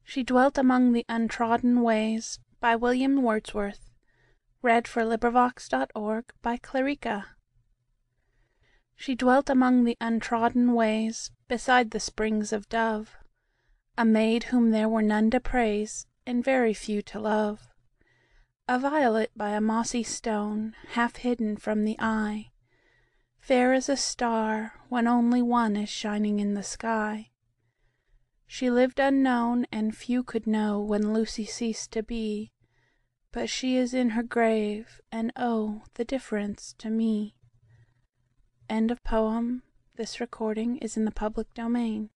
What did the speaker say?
She dwelt among the untrodden ways. By William Wordsworth. LibriVox.org. She dwelt among the untrodden ways, beside the springs of Dove, a maid whom there were none to praise, and very few to love. A violet by a mossy stone, half hidden from the eye, fair as a star when only one is shining in the sky. She lived unknown, and few could know when Lucy ceased to be, but she is in her grave, and oh, the difference to me. End of poem. This recording is in the public domain.